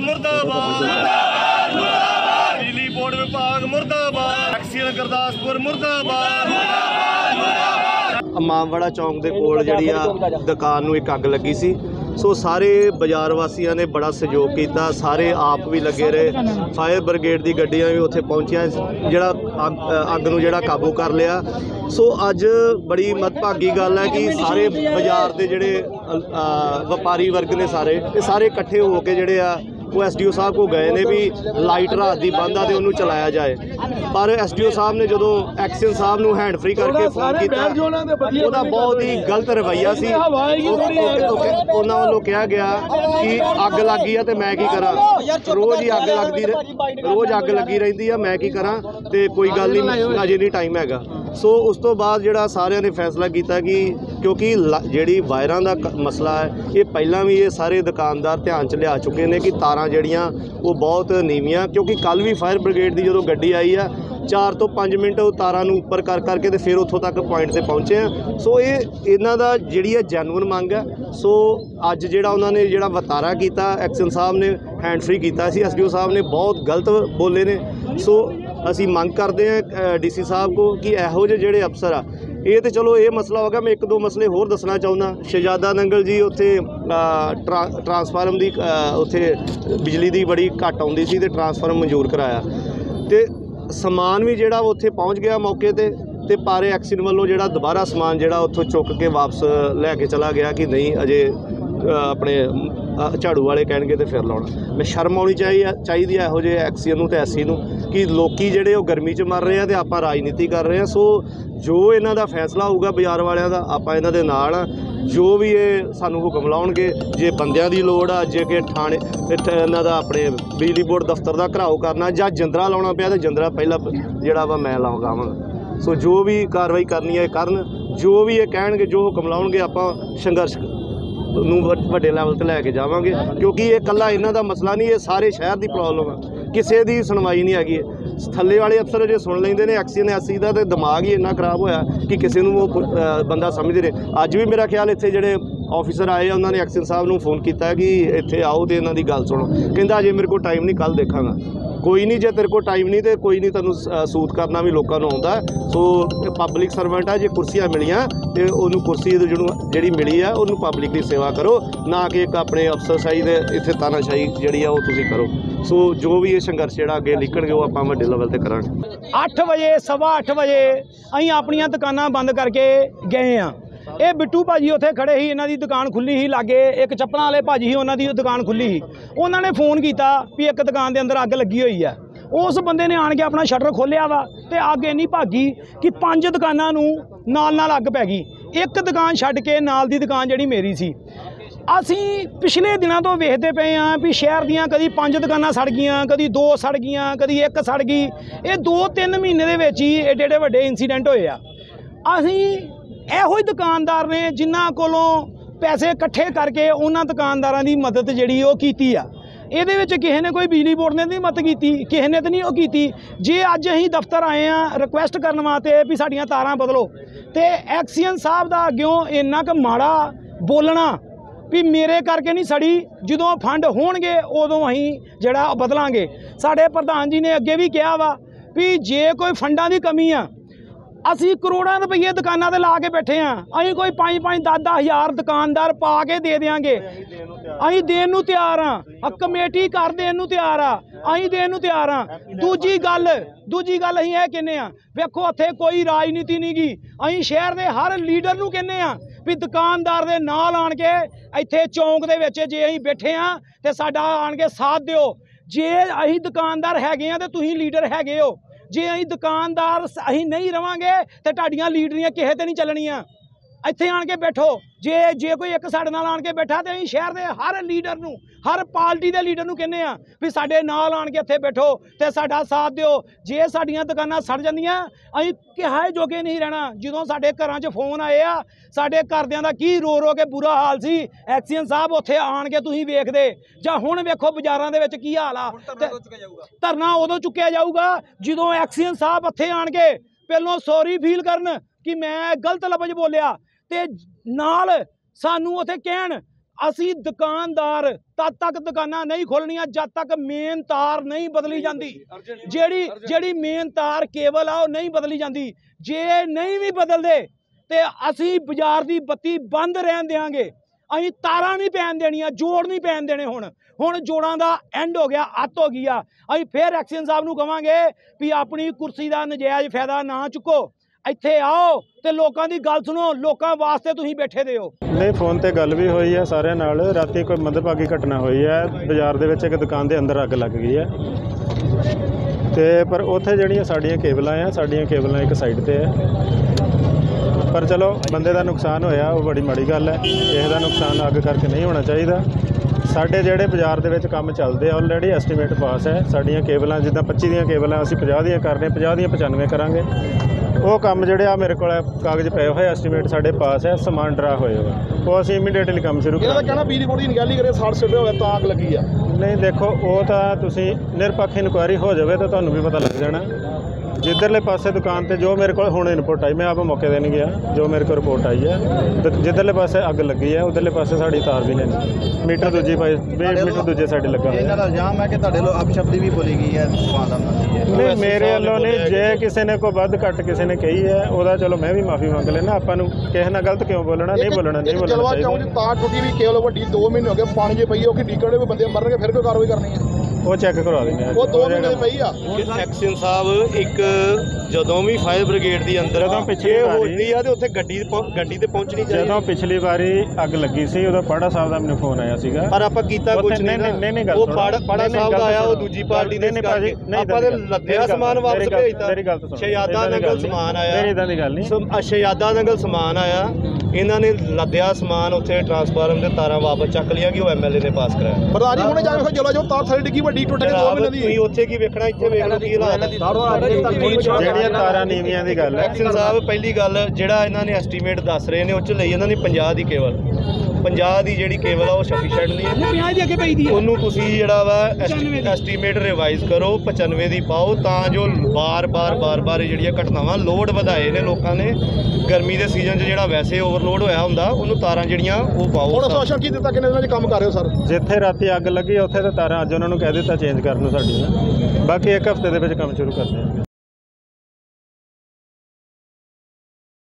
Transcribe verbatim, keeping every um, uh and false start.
मुर्दाबाद, बिजली बोर्ड विभाग मुर्दाबाद, एक्सीएन गुरदासपुर मुर्दाबाद। इमामवाड़ा चौंक के कोल जिहड़ी आ दुकान नूं एक अग लगी सी। सो सारे बाजार वासियों ने बड़ा सहयोग किया, सारे आप भी लगे रहे, फायर ब्रिगेड की गड्डियां भी उत्थे पहुंचियां, जिहड़ा अग अग नूं जिहड़ा काबू कर लिया। सो अज बड़ी मतभागी गल है कि सारे बाजार के जिहड़े व्यापारी वर्ग ने सारे ये सारे इकट्ठे होकर जिहड़े आ वो एस डी ओ साहब को गए ने भी लाइट रात की बंद आ तो उन्होंने चलाया जाए, पर एस डी ओ साहब ने जो एक्शन साहब नूं हैंड फ्री करके फोन किया उहदा बहुत ही गलत रवैया सी। उन्होंने वालों कहा गया कि अग लग गई है तो मैं की करा, रोज़ ही अग लगती रोज़ अग लगी रही है, मैं की करा तो कोई गल नहीं, अजे नहीं टाइम हैगा। सो उस तो बाद जिहड़ा सारिਆਂ ने फैसला किया कि क्योंकि जिहड़ी वायरां दा मसला है ये पहलां भी ये सारे दुकानदार ध्यान च लिया चुके हैं कि तारां जिहड़ियां वो बहुत नीवियां, क्योंकि कल भी फायर ब्रिगेड की जो गड्डी आई है चार तो पाँच मिनट तारां नूं उपर कर करके तो फिर उत्थों तक पॉइंट से पहुँचे हैं। सो ये इन्हां दा जिहड़ी है जैनुअन मंग है। सो अज जिहड़ा उन्होंने जिहड़ा वतारा किया एक्शन साहब ने हैंड फ्री किया सी, एस डी ओ साहब ने बहुत गलत बोले ने। सो असी मंग करते हैं डी सी साहब को कि इहो ਜਿਹੇ ਜਿਹੜੇ अफसर आ ये तो चलो ये मसला होगा। मैं एक दो मसले होर दसना चाहुंदा। शहजादा नंगल जी उत्थे ट्रा ट्रांसफार्म की उत्थे बिजली की बड़ी घट आउंदी सी ते ट्रांसफार्म मंजूर कराया तो समान भी जिहड़ा उत्थे पहुँच गया मौके ते ते पर एक्सीन वालों जिहड़ा दोबारा समान जिहड़ा उत्थों चुक के वापस लैके चला गया कि नहीं अजे अपने झाड़ू वाले कहणगे तो फिर लाउणा। मैं शर्म आउणी चाहिए चाहिए इहो ਜਿਹੇ एक्सीएन नूं ते एसी नूं कि लोकी जिहड़े वो गर्मी च मर रहे हैं तो आपां राजनीति कर रहे हैं। सो जो इन्हां दा फैसला होऊगा बाजार वालियां दा आपां इन्हां दे नाल आ। जो भी ये सानूं हुक्म लाउणगे, जे बंदियां दी लोड़ आ, जे कि थाणे इन्हां दा अपने बिजली बोर्ड दफ्तर दा घराओ करना जां जिंदरा लाउणा पिया तो जिंदरा पहला जिहड़ा वा मैं लावांगा। सो जो भी कार्रवाई करनी है करन, जो भी ये कहणगे जो हुक्म लाउणगे आपां संघर्ष नूं वड्डे लैवल ते लैके जावांगे, क्योंकि ये कल्ला इन्हां दा मसला नहीं, ये सारे शहर की प्रॉब्लम है, किसी की सुनवाई नहीं हैगी। थल्ले वाले अफसर जो सुन लेंदे ने एक्सीएन एसी का तो दिमाग ही इन्ना खराब होया कि किसी नूं वो बंदा समझदे ने। अज भी मेरा ख्याल इत्थे जिहड़े ऑफिसर आए उन्होंने एक्सीएन साहब नूं फोन किया कि इत्थे आओ तो इन्हां दी गल सुनो, कहंदा अजे मेरे को टाइम नहीं, कल देखांगा। कोई नहीं, जे तेरे को टाइम नहीं तो कोई नहीं, तैनूं सूत करना भी लोगों को आउंदा। सो पब्लिक सर्वेंट है, जे कुर्सियां मिलियां तो उन्होंने कुर्सी जिहड़ी मिली है उन्होंने पब्लिक की सेवा करो, ना कि एक अपने अफसरशाही दे इत्थे तानाशाही जिहड़ी है वो तुसीं करो। सो जो भी ये संघर्ष जिहड़ा अगे निकलणगे वो आपां वड्डे लेवल ते करांगे। अठ बजे सवा अठ बजे असीं अपनियां दुकानां बंद करके गए हाँ। ये बिट्टू भाजी उत्थे खड़े ही, इन्हां दी दुकान खुली ही लागे, एक चप्पलां वाले भाजी ही उन्हां दी दुकान खुली ही। उन्होंने फोन किया भी एक दुकान के अंदर अग लगी हुई है। उस बंदे ने आण के अपना शटर खोलिया वा ते अग इन्नी भागी कि पंज दुकानां नूं नाल नाल अग पै गई। एक दुकान छड्ड के नाल दी दुकान जिहड़ी मेरी सी। असीं पिछले दिनों तो वेखते पे हाँ भी शहर दियां कदी पंज दुकानां सड़ गईयां, कदी दो सड़ गईयां, कदी एक सड़ गई। ये दो तीन महीने दे विच ही एडे एडे वड्डे इंसीडेंट होए आ। असीं इहो ही दुकानदार ने जिन्हां कोलों पैसे इकट्ठे करके उन्हां दुकानदारां दी मदद जिहड़ी ओह कीती आ। ਇਹਦੇ ਵਿੱਚ ਕਿਸੇ ਨੇ कोई बिजली बोर्ड ने नहीं मत की, किसी ने तो नहीं वो की। जे अज असीं दफ्तर आए हैं रिक्वेस्ट करने वास्ते भी साड़ियां तारां बदलो, तो एक्सीएन साहब का अग्यों इन्ना क माड़ा बोलना भी मेरे करके नहीं सड़ी, जो फंड होणगे उदों असीं जिहड़ा बदलांगे। साडे प्रधान जी ने अगे भी कहा वा भी जे कोई फंडां की कमी आ असी करोड़ों रुपये दुकानों ते ला के बैठे हाँ, अं कोई पाँच पाँच दस दस हज़ार दुकानदार पा के दे देंगे, अं देन नूं तैयार हाँ, कमेटी कर देन नूं तैयार आ, अं देन नूं तैयार हाँ। दूजी गल दूजी गल असीं यह कहने आ, वेखो उत्थे कोई राजनीति नहीं गी, अं शहर के हर लीडर नूं कहने आ भी दुकानदार दे नाल आण के इत्थे चौंक दे विच जे असीं बैठे हाँ ते साडा आण के साथ दिओ। जे असीं दुकानदार हैगे आ ते तुसीं लीडर हैगे हो, जे असीं दुकानदार असीं नहीं रवांगे तो तुहाडीआं लीडरियां किसे ते नहीं चलणियां। ਇੱਥੇ आण के बैठो, जे जे कोई एक साडे नाल आण के बैठा तो असीं शहर के हर लीडर नूं हर पार्टी के लीडर नूं कहने आ भी साडे नाल आण के इत्थे बैठो ते साडा साथ दिओ। जे साडीआं दुकानां सड़ जांदियां असीं किहाए जोगे नहीं रहना। जदों साडे घरां 'च फोन आए आ, साडे घरदिआं दा की रो रो के बुरा हाल सी, एक्सीएन साहब उत्थे आण के तुसीं वेखदे जां हुण वेखो बाजारां दे विच की हाल आ। धरना उदों चुक्किया जाऊगा जदों एक्सीएन साहब उत्थे आण के पहलों सॉरी फील करन कि मैं गलत लफ्ज़ बोलिया ते नाल सानू उत्थे कहण ਅਸੀਂ ਦੁਕਾਨਦਾਰ ਤਦ ਤੱਕ ਦੁਕਾਨਾਂ ਨਹੀਂ ਖੋਲਣੀਆਂ ਜਦ ਤੱਕ ਮੇਨ ਤਾਰ ਨਹੀਂ ਬਦਲੀ ਜਾਂਦੀ। ਜਿਹੜੀ ਜਿਹੜੀ ਮੇਨ ਤਾਰ ਕੇਬਲ ਆ ਉਹ ਨਹੀਂ ਬਦਲੀ ਜਾਂਦੀ। ਜੇ ਨਹੀਂ ਵੀ ਬਦਲਦੇ ਤੇ ਅਸੀਂ ਬਾਜ਼ਾਰ ਦੀ ਬੱਤੀ ਬੰਦ ਰਹਿਣ ਦੇਵਾਂਗੇ। ਅਸੀਂ ਤਾਰਾਂ ਨਹੀਂ ਪੈਣ ਦੇਣੀਆਂ, ਜੋੜ ਨਹੀਂ ਪੈਣ ਦੇਣੇ। ਹੁਣ ਹੁਣ ਜੋੜਾਂ ਦਾ ਐਂਡ ਹੋ ਗਿਆ, ਅੱਤ ਹੋ ਗਈ ਆ। ਅਸੀਂ ਫੇਰ ਐਕਸ਼ਨ ਸਾਹਿਬ ਨੂੰ ਕਵਾਂਗੇ ਵੀ ਆਪਣੀ ਕੁਰਸੀ ਦਾ ਨਜਾਇਜ਼ ਫਾਇਦਾ ਨਾ ਚੁੱਕੋ, ਇੱਥੇ ਆਓ ਤੇ ਲੋਕਾਂ ਦੀ ਗੱਲ ਸੁਣੋ। ਲੋਕਾਂ ਵਾਸਤੇ ਤੁਸੀਂ ਬੈਠੇ ਦੇ ਹੋ। ਨਹੀਂ, ਫੋਨ ਤੇ ਗੱਲ ਵੀ ਹੋਈ ਹੈ ਸਾਰਿਆਂ ਨਾਲ। ਰਾਤੀ ਕੋਈ ਮੰਦਭਾਗੀ ਘਟਨਾ ਹੋਈ ਹੈ, ਬਾਜ਼ਾਰ ਦੇ ਵਿੱਚ ਇੱਕ ਦੁਕਾਨ ਦੇ ਅੰਦਰ ਅੱਗ ਲੱਗ ਗਈ ਹੈ ਤੇ ਪਰ ਉੱਥੇ ਜਿਹੜੀਆਂ ਸਾਡੀਆਂ ਕੇਬਲਾਂ ਆ, ਸਾਡੀਆਂ ਕੇਬਲਾਂ ਇੱਕ ਸਾਈਡ ਤੇ ਹੈ। ਪਰ ਚਲੋ, ਬੰਦੇ ਦਾ ਨੁਕਸਾਨ ਹੋਇਆ ਉਹ ਬੜੀ ਮਾੜੀ ਗੱਲ ਹੈ। ਕਿਸੇ ਦਾ ਨੁਕਸਾਨ ਅੱਗ ਕਰਕੇ ਨਹੀਂ ਹੋਣਾ ਚਾਹੀਦਾ। ਸਾਡੇ ਜਿਹੜੇ ਬਾਜ਼ਾਰ ਦੇ ਵਿੱਚ ਕੰਮ ਚੱਲਦੇ ਆ, ਆਲਰੇਡੀ ਐਸਟੀਮੇਟ ਪਾਸ ਹੈ। ਸਾਡੀਆਂ ਕੇਬਲਾਂ ਜਿੱਦਾਂ ਪੱਚੀ ਦੀਆਂ ਕੇਬਲਾਂ ਅਸੀਂ ਪੰਜਾਹ ਦੀਆਂ ਕਰ ਰਹੇ, ਪੰਜਾਹ ਦੀਆਂ ਪਚਾਨਵੇਂ ਕਰਾਂਗੇ। ਉਹ ਕੰਮ ਜਿਹੜੇ ਆ ਮੇਰੇ ਕੋਲ ਕਾਗਜ਼ ਪਏ ਹੋਏ, ਐਸਟੀਮੇਟ ਸਾਡੇ ਪਾਸ ਹੈ, ਸਮਾਨ ਡਰਾ ਹੋਏ ਹੋਏ, ਉਹ ਅਸੀਂ ਇਮੀਡੀਏਟਲੀ ਕੰਮ ਸ਼ੁਰੂ ਕਰਾਂਗੇ। ਇਹਦਾ ਕਹਿਣਾ ਬਿਜਲੀ ਬੋਰਡ ਦੀ ਨਿਗਰਾਨੀ ਕਰੇ, ਸਾੜ ਸਿੱਟੇ ਹੋਇਆ ਤਾਂ ਅੱਗ ਲੱਗੀ ਆ। ਨਹੀਂ ਦੇਖੋ, ਉਹ ਤਾਂ ਤੁਸੀਂ ਨਿਰਪੱਖ ਇਨਕੁਆਇਰੀ ਹੋ ਜਾਵੇ ਤਾਂ ਤੁਹਾਨੂੰ ਵੀ ਪਤਾ ਲੱਗ ਜਾਣਾ। ਜਿੱਧਰਲੇ ਪਾਸੇ ਦੁਕਾਨ ਤੇ ਜੋ ਮੇਰੇ ਕੋਲ ਹੁਣ ਇਨਪੁਟ ਆਈ, ਮੈਂ ਆਪ ਮੌਕੇ ਤੇ ਨਹੀਂ ਗਿਆ, ਜੋ ਮੇਰੇ ਕੋਲ ਰਿਪੋਰਟ ਆਈ ਹੈ ਜਿੱਧਰਲੇ ਪਾਸੇ ਅੱਗ ਲੱਗੀ ਹੈ ਉਧਰਲੇ ਪਾਸੇ ਸਾਡੀ ਤਾਰ ਵੀ ਨਹੀਂ, ਮੀਟਰ ਦੂਜੀ ਪਾਈ, ਮੀਟਰ ਦੂਜੇ ਸਾਡੇ ਲੱਗਾ ਹੋਇਆ। ਇਹਨਾਂ ਦਾ ਇਲਜ਼ਾਮ ਹੈ ਕਿ ਤੁਹਾਡੇ ਲੋ ਅਪਸ਼ਬਦ ਵੀ ਬੋਲੀ ਗਈ ਹੈ ਦੁਕਾਨਦਾਰਾਂ ਦੀ। ਨਹੀਂ, ਮੇਰੇ ਵੱਲੋਂ ਨਹੀਂ। ਜੇ ਕਿਸੇ ਨੇ ਕੋਈ ਵੱਧ ਘੱਟ ਕਿਸੇ ਨੇ ਕਹੀ ਹੈ ਉਹਦਾ ਚਲੋ ਮੈਂ ਵੀ ਮਾਫੀ ਮੰਗ ਲੈਣਾ। ਆਪਾਂ ਨੂੰ ਕਿਸੇ ਨਾਲ ਗਲਤ ਕਿਉਂ ਬੋਲਣਾ, ਨਹੀਂ ਬੋਲਣਾ, ਨਹੀਂ ਬੋਲਣਾ ਜਲਵਾ ਚੌਂਕ ਦੀ ਤਾਰ ਟੁੱਟੀ ਵੀ ਕੇਵਲ ਵੱਡੀ ਦੋ ਮਹੀਨੇ ਹੋ ਗਏ ਪਾਣੀ 'ਚ ਪਈ, ਉਹ ਕਿ ਡੀਕੜੇ ਵੀ ਬੰਦੇ ਮਰਨਗੇ, ਫਿਰ ਕੋਈ ਕਾਰਵਾਈ ਕਰਨੀ ਹੈ। ਉਹ ਚੈੱਕ ਕਰਵਾ ਦਿੰਦੇ ਆ। ਉਹ ਦੋ ਮਹੀਨੇ ਦੀ ਪਈ ਆ। ਐਕਸ਼ਨ ਸਾਹਿਬ ਇੱਕ ਜਦੋਂ ਵੀ ਫਾਇਰ ਬ੍ਰਿਗੇਡ ਦੀ ਅੰਦਰ ਜਦੋਂ ਪਿੱਛੇ ਹੋਈ ਆ ਤੇ ਉੱਥੇ ਗੱਡੀ ਗੱਡੀ ਤੇ ਪਹੁੰਚਣੀ ਚਾਹੀਦੀ। ਜਦੋਂ ਪਿਛਲੀ ਵਾਰੀ ਅੱਗ ਲੱਗੀ ਸੀ ਉਦੋਂ ਪਾੜਾ ਸਾਹਿਬ ਦਾ ਮੈਨੂੰ ਫੋਨ ਆਇਆ ਸੀਗਾ, ਪਰ ਆਪਾਂ ਕੀਤਾ ਕੁਝ ਨਹੀਂ। ਨਹੀਂ ਨਹੀਂ ਗੱਲ ਉਹ ਪਾੜਾ ਸਾਹਿਬ ਦਾ ਆਇਆ, ਉਹ ਦੂਜੀ ਪਾਰਟੀ ਨੇ ਆਪਾਂ ਦੇ ਲੱਦਿਆ ਸਮਾਨ ਵਾਪਸ ਭੇਜਤਾ। ਮੇਰੀ ਗੱਲ ਸੁਣੋ, ਸ਼ਹਿਜ਼ਾਦਾ ਨਗਰ ਸਮਾਨ ਆਇਆ, ਮੇਰੀ ਇਦਾਂ ਦੀ ਗੱਲ ਨਹੀਂ। ਸ਼ਹਿਜ਼ਾਦਾ ਨਗਰ ਸਮਾਨ ਆਇਆ, ਇਹਨਾਂ ਨੇ ਲੱਦਿਆ ਸਮਾਨ, ਉੱਥੇ ਟਰਾਂਸਫਾਰਮ ਤੇ ਤਾਰਾਂ ਵਾਪਸ ਚੱਕ ਲਿਆ ਕਿ ਉਹ ਐਮਐਲਏ ਨੇ ਪਾਸ ਕਰਾਇਆ। ਪ੍ਰਧਾਨ ਜੀ ਹੁਣੇ ਜਾ ਕੇ ਜਲਵਾ ਜੋ ਤਾਰ ਸਾਰੀ ਡਿੱਗੀ ਵੱਡੀ ਟੁੱਟ ਗਈ ਦੋ ਮਹੀਨੇ ਦੀ। ਤੁਸੀਂ ਉੱਥੇ ਕੀ ਵੇਖਣਾ, ਇੱਥੇ ਵੇਖ ਲਓ ਕੀ ਹਾਲਾਤ ਹੈ। ਜਿਹੜੀਆਂ ਤਾਰਾਂ ਨੀਵੀਆਂ ਦੀ ਗੱਲ ਹੈ। ਐਕਸ਼ਨ ਸਾਹਿਬ, ਪਹਿਲੀ ਗੱਲ ਜਿਹੜਾ ਇਹਨਾਂ ਨੇ ਐਸਟੀਮੇਟ ਦੱਸ ਰਹੇ ਨੇ ਉਹ ਚ ਲਈ ਇਹਨਾਂ ਨੇ ਪੰਜਾਹ ਦੀ ਕੇਵਲ, ਪੰਜਾਹ ਦੀ ਜਿਹੜੀ ਕੇਵਲ ਆ ਉਹ ਸਫੀਸ਼ੀਐਂਟ ਨਹੀਂ ਹੈ। ਪੰਜਾਹ ਦੀ ਅੱਗੇ ਪਈ ਦੀ ਉਹਨੂੰ ਤੁਸੀਂ ਜਿਹੜਾ ਵਾ ਐਸਟੀਮੇਟ ਰਿਵਾਈਜ਼ ਕਰੋ, ਪਚਾਨਵੇਂ ਦੀ ਪਾਓ, ਤਾਂ ਜੋ ਬਾਰ-ਬਾਰ ਬਾਰ-ਬਾਰ ਜਿਹੜੀਆਂ ਘਟਨਾਵਾਂ ਲੋਡ ਵਧਾਏ ਨੇ ਲੋਕਾਂ ਨੇ ਗਰਮੀ ਦੇ ਸੀਜ਼ਨ 'ਚ ਜਿਹੜਾ ਵੈਸੇ ਓਵਰਲੋਡ ਹੋਇਆ ਹੁੰਦਾ, ਉਹਨੂੰ ਤਾਰਾਂ ਜਿਹੜੀਆਂ ਉਹ ਪਾਓ। ਹੁਣ ਸੋਸ਼ਲ ਕੀ ਦਿੱਤਾ, ਕਿੰਨੇ ਦਿਨਾਂ 'ਚ ਕੰਮ ਕਰ ਰਹੇ ਹੋ ਸਰ? ਜਿੱਥੇ ਰਾਤੀ ਅੱਗ ਲੱਗੀ ਉੱਥੇ ਤਾਂ ਤਾਰਾਂ ਅੱਜ ਉਹਨਾਂ ਨੂੰ ਕਹਿ ਦਿੱਤਾ ਚੇਂਜ ਕਰਨ ਨੂੰ ਸਾਡੀਆਂ, ਬਾਕੀ ਇੱਕ ਹਫ਼ਤੇ ਦੇ ਵਿੱਚ ਕੰਮ ਸ਼ੁਰੂ ਕਰਦੇ ਹਾਂ।